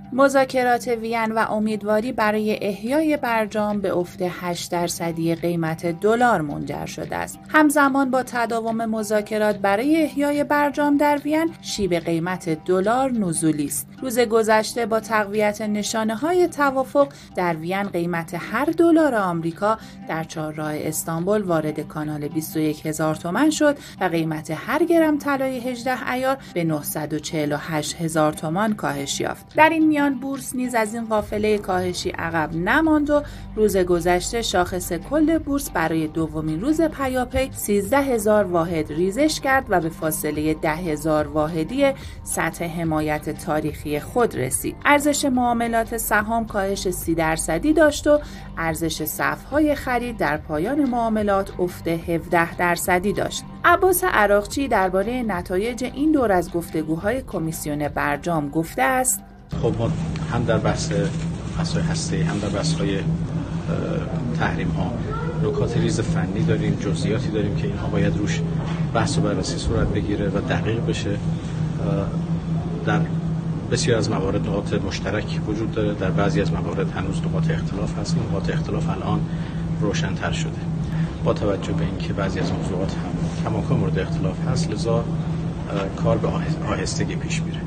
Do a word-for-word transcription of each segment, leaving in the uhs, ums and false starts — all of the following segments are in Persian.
مذاکرات وین و امیدواری برای احیای برجام به افت هشت درصدی قیمت دلار منجر شده است. همزمان با تداوم مذاکرات برای احیای برجام در وین، شیب قیمت دلار نزولی است. روز گذشته با تقویت نشانه‌های توافق در وین، قیمت هر دلار آمریکا در چهارراه استانبول وارد کانال بیست و یک هزار تومان شد و قیمت هر گرم طلای هجده عیار به نهصد و چهل و هشت هزار تومان کاهش یافت. در این میان بورس نیز از این قافله کاهشی عقب نماند و روز گذشته شاخص کل بورس برای دومین روز پیاپی سیزده هزار واحد ریزش کرد و به فاصله ده هزار واحدی سطح حمایت تاریخی خود رسید. ارزش معاملات سهام کاهش سی درصدی داشت و ارزش صف‌های خرید در پایان معاملات افت هفده درصدی داشت. عباس عراقچی درباره نتایج این دور از گفتگوهای کمیسیون برجام گفته است: خب ما هم در بحث بحث‌های هسته‌ای هم در بحث‌های تحریم ها نکات ریز فنی داریم، جزئیاتی داریم که اینها باید روش بحث و بررسی صورت بگیره و دقیق بشه. در بسیار از موارد نقاط مشترک وجود داره، در بعضی از موارد هنوز نقاط اختلاف هست. نقاط اختلاف الان روشن‌تر شده با توجه به اینکه بعضی از موضوعات هم کماکان مورد اختلاف هست، لذا کار به آهستگی پیش میره.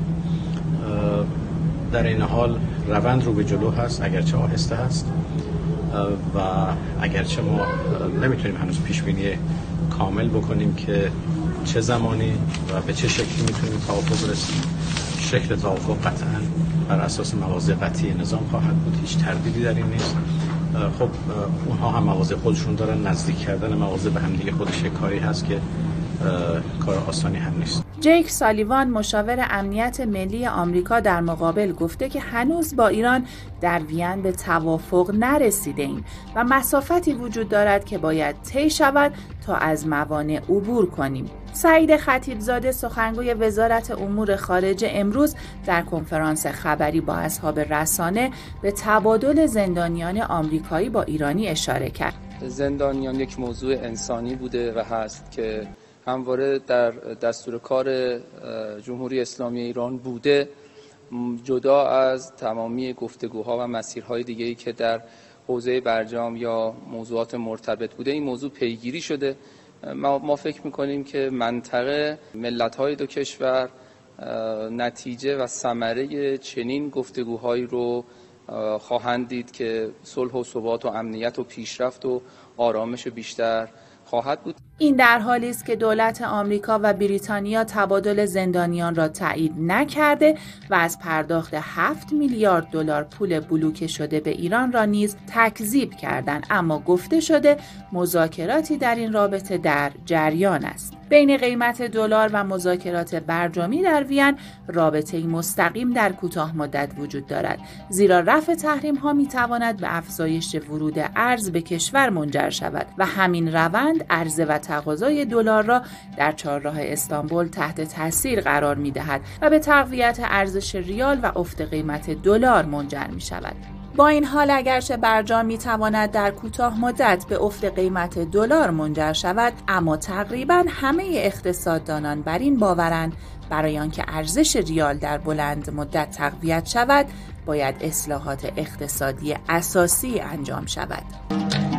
در این حال روند رو به جلو هست، اگرچه آهسته هست و اگرچه ما نمیتونیم هنوز پیش بینی کامل بکنیم که چه زمانی و به چه شکلی میتونیم توافق برسیم. شکل توافق قطعاً بر اساس مواضع قطعی نظام خواهد بود، هیچ تردیدی در این نیست. خب اونها هم مواضع خودشون دارن، نزدیک کردن مواضع به هم دیگه خودش کاری هست که کار آسانی هم نیست. جیک سالیوان مشاور امنیت ملی آمریکا در مقابل گفته که هنوز با ایران در وین به توافق نرسیده ایم و مسافتی وجود دارد که باید طی شود تا از موانع عبور کنیم. سعید خطیبزاده سخنگوی وزارت امور خارجه امروز در کنفرانس خبری با اصحاب رسانه به تبادل زندانیان آمریکایی با ایرانی اشاره کرد. زندانیان یک موضوع انسانی بوده و هست که همواره در دستور کار جمهوری اسلامی ایران بوده، جدا از تمامی گفتگوها و مسیرهای دیگه‌ای که در حوزه برجام یا موضوعات مرتبط بوده این موضوع پیگیری شده. ما, ما فکر میکنیم که منطقه ملت‌های دو کشور نتیجه و ثمره چنین گفتگوهایی رو خواهند دید که صلح و ثبات و امنیت و پیشرفت و آرامش بیشتر خواهد بود. این در حالی است که دولت آمریکا و بریتانیا تبادل زندانیان را تایید نکرده و از پرداخت هفت میلیارد دلار پول بلوکه شده به ایران را نیز تکذیب کردند، اما گفته شده مذاکراتی در این رابطه در جریان است. بین قیمت دلار و مذاکرات برجامی در وین رابطه‌ای مستقیم در کوتاه مدت وجود دارد، زیرا رفع تحریم‌ها می‌تواند به افزایش ورود ارز به کشور منجر شود و همین روند عرضه و تقاضای دلار را در چهارراه استانبول تحت تاثیر قرار می‌دهد و به تقویت ارزش ریال و افت قیمت دلار منجر می‌شود. با این حال اگرچه برجام میتواند در کوتاه مدت به افت قیمت دلار منجر شود، اما تقریباً همه اقتصاددانان بر این باورند برای آنکه ارزش ریال در بلند مدت تقویت شود، باید اصلاحات اقتصادی اساسی انجام شود.